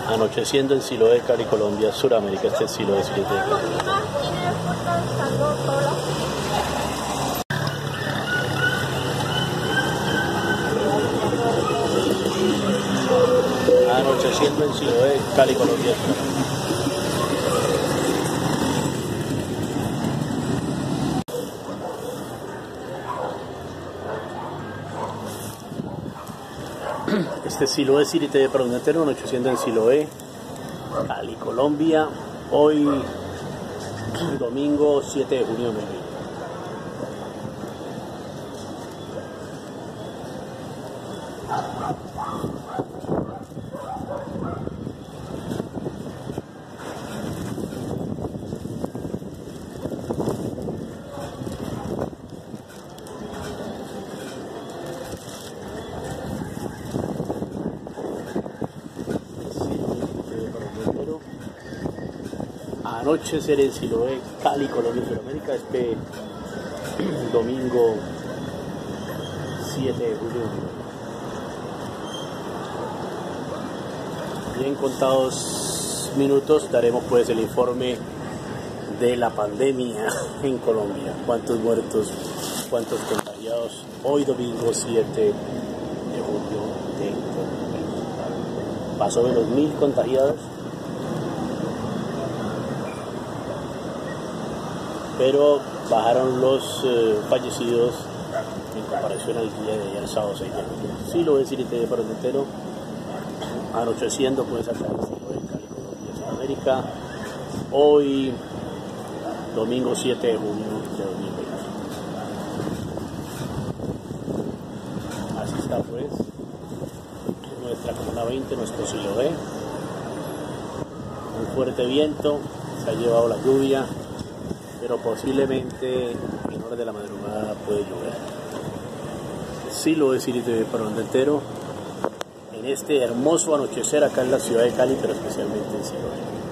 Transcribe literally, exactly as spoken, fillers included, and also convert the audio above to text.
Anocheciendo en Siloé, Cali, Colombia, Suramérica. Este es Siloé, Siloé. Anocheciendo en Siloé, Cali, Colombia, Suramérica. Este es Siloé, City T V para un entero, anocheciendo en Siloé, Cali, Colombia, hoy domingo siete de junio de dos mil veinte. Anochecer en Siloé, Cali, Colombia, Sudamérica, este domingo siete de julio. Y en contados minutos daremos pues el informe de la pandemia en Colombia. Cuántos muertos, cuántos contagiados. Hoy domingo siete de julio de dos mil veinte. Pasó de los mil contagiados, pero bajaron los eh, fallecidos en comparación al día de ayer, sábado seis de julio. Sí lo voy a decir y te doy para el entero. Anocheciendo pues acá en Siloé, Cali, Colombia, Sudamérica, hoy domingo siete de junio de dos mil veinte. Así está pues nuestra Comuna veinte, nuestro Siloé. Un fuerte viento, se ha llevado la lluvia, pero posiblemente en horas de la madrugada puede llover. Sí lo voy a decir y te doy para un entero en este hermoso anochecer acá en la ciudad de Cali, pero especialmente en Siloé.